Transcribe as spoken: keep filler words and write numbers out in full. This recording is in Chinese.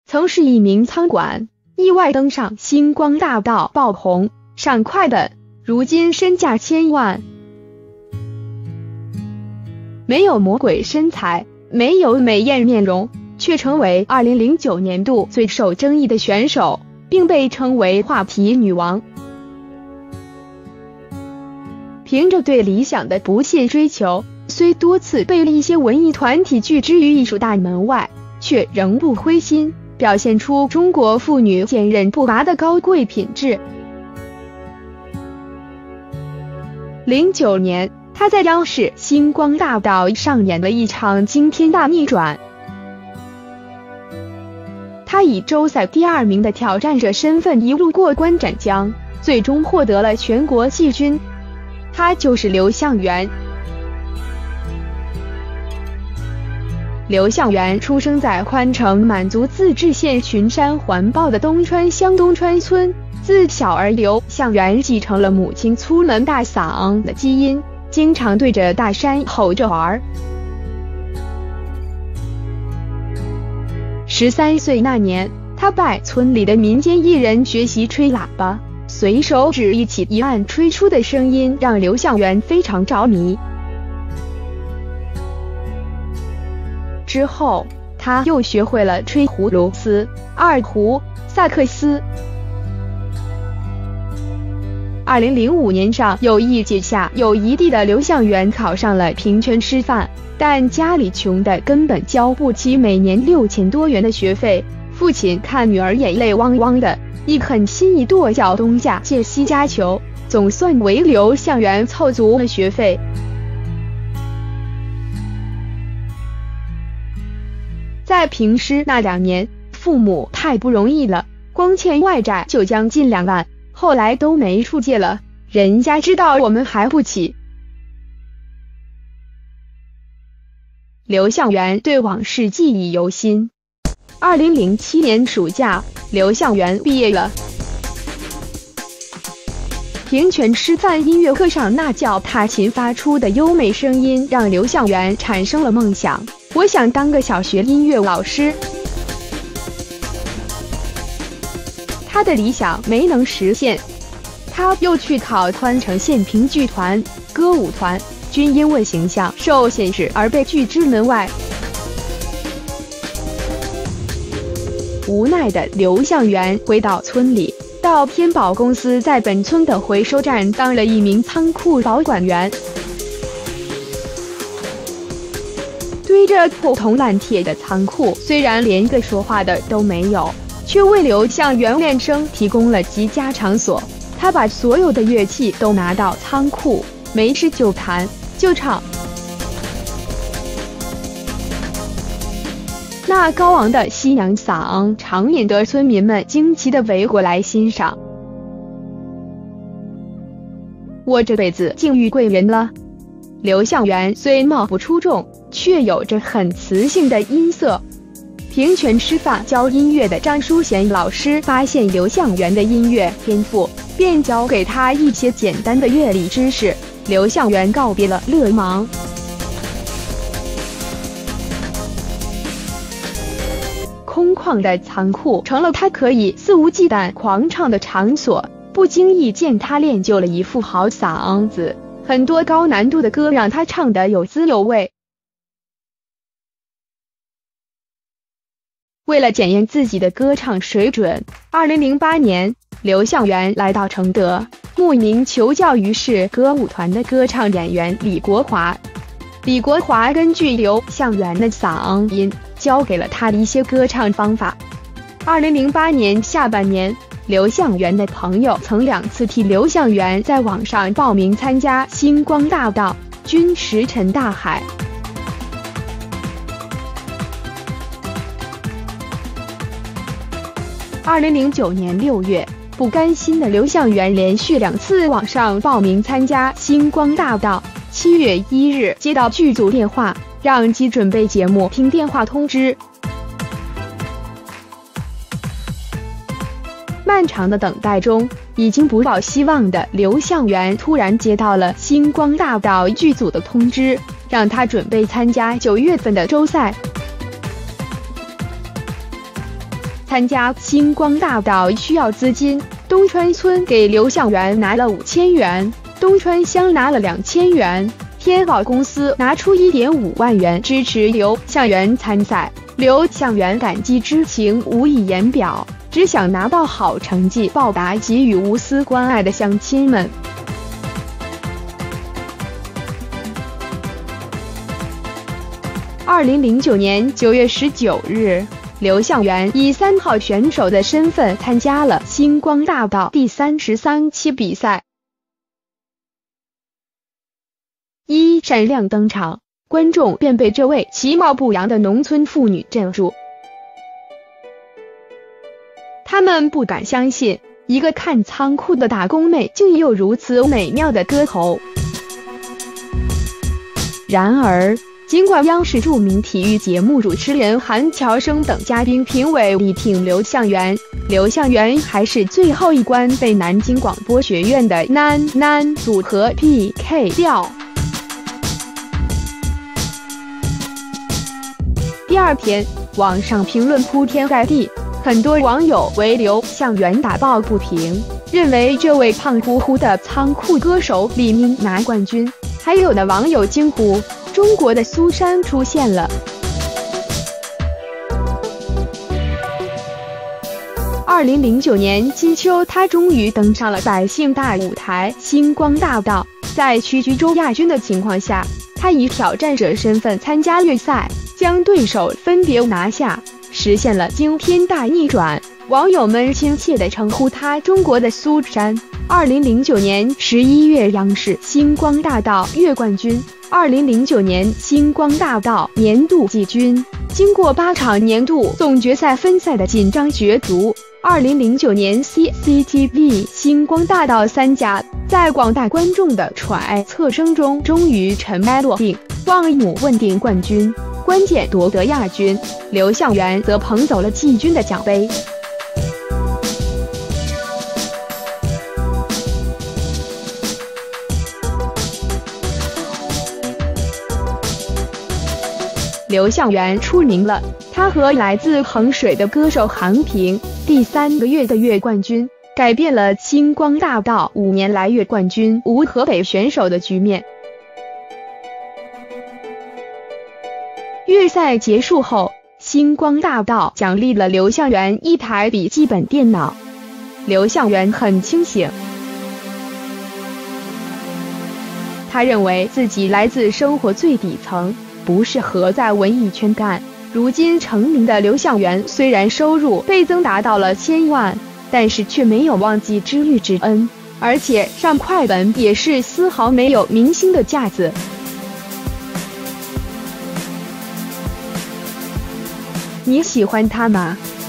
曾是一名仓管，意外登上星光大道爆红，闪快的，如今身价千万。没有魔鬼身材，没有美艳面容，却成为二零零九年度最受争议的选手，并被称为话题女王。凭着对理想的不懈追求，虽多次被一些文艺团体拒之于艺术大门外，却仍不灰心，表现出中国妇女坚韧不拔的高贵品质。零九年，她在央视星光大道上演了一场惊天大逆转。她以周赛第二名的挑战者身份一路过关斩将，最终获得了全国季军。她就是刘向元。刘向元出生在宽城满族自治县群山环抱的东川乡东川村，自小儿刘向元继承了母亲粗门大嗓的基因，经常对着大山吼着玩。十三岁那年，他拜村里的民间艺人学习吹喇叭，随手指一起一按吹出的声音让刘向元非常着迷。之后，他又学会了吹葫芦丝、二胡、萨克斯。二零零五年上有一节下有一地的刘向元考上了平泉师范，但家里穷的根本交不起每年六千多元的学费，父亲看女儿眼泪汪汪的，一狠心一跺脚东家借西家求，总算为刘向元凑足了学费。在平师那两年，父母太不容易了，光欠外债就将近两万，后来都没处借了，人家知道我们还不起。刘向元对往事记忆犹新。二零零七年暑假，刘向元毕业了。平泉师范音乐课上那脚踏琴发出的优美声音，让刘向元产生了梦想，我想当个小学音乐老师。他的理想没能实现，他又去考宽城县评剧团、歌舞团，均因为形象受限制而被拒之门外。无奈的刘向元回到村里，到天宝公司在本村的回收站当了一名仓库保管员。堆着破铜烂铁的仓库，虽然连个说话的都没有，却为刘向元练声提供了极佳场所。他把所有的乐器都拿到仓库，没事就弹就唱。那高昂的西洋嗓常免得村民们惊奇地围过来欣赏。我这辈子竟遇贵人了。刘向元虽貌不出众，却有着很磁性的音色。平泉师范教音乐的张淑贤老师发现刘向元的音乐天赋，便教给他一些简单的乐理知识。刘向元告别了勒芒。空旷的仓库成了他可以肆无忌惮狂唱的场所，不经意间他练就了一副好嗓子，很多高难度的歌让他唱得有滋有味。为了检验自己的歌唱水准，二零零八年，刘向元来到承德，慕名求教于是歌舞团的歌唱演员李国华。李国华根据刘向元的嗓音，教给了他一些歌唱方法。二零零八年下半年，刘向元的朋友曾两次替刘向元在网上报名参加星光大道，均石沉大海。二零零九年六月，不甘心的刘向元连续两次网上报名参加星光大道。七月一日接到剧组电话，让其准备节目，听电话通知。漫长的等待中，已经不抱希望的刘向元突然接到了星光大道剧组的通知，让他准备参加九月份的周赛。 参加星光大道需要资金，东川村给刘向元拿了五千元，东川乡拿了两千元，天宝公司拿出 一点五万元支持刘向元参赛。刘向元感激之情无以言表，只想拿到好成绩报答给予无私关爱的乡亲们。二零零九年九月十九日，刘向元以三号选手的身份参加了星光大道第三十三期比赛。一闪亮登场，观众便被这位其貌不扬的农村妇女镇住。他们不敢相信，一个看仓库的打工妹竟有如此美妙的歌喉。然而，尽管央视著名体育节目主持人韩乔生等嘉宾评委力挺刘向元，刘向元还是最后一关被南京广播学院的男男组合 P K 掉。第二天，网上评论铺天盖地，很多网友为刘向元打抱不平，认为这位胖乎乎的仓库歌手理应拿冠军。还有的网友惊呼：“中国的苏珊出现了！”二零零九年金秋，他终于登上了百姓大舞台星光大道。在屈居周亚军的情况下，他以挑战者身份参加预赛，将对手分别拿下，实现了惊天大逆转。网友们亲切地称呼他“中国的苏珊”。二零零九年十一月，央视星光大道月冠军。二零零九年星光大道年度季军。经过八场年度总决赛分赛的紧张角逐，二零零九年 C C T V 星光大道三甲在广大观众的揣测声中终于尘埃落定，旺姆问鼎冠军，关键夺得亚军。刘向元则捧走了季军的奖杯。刘向元出名了，他和来自衡水的歌手韩平第三个月的月冠军，改变了星光大道五年来月冠军无河北选手的局面。预赛结束后，星光大道奖励了刘向元一台笔记本电脑。刘向元很清醒，他认为自己来自生活最底层，不适合在文艺圈干。如今成名的刘向元虽然收入倍增达到了千万，但是却没有忘记知遇之恩，而且上快本也是丝毫没有明星的架子。你喜欢他吗？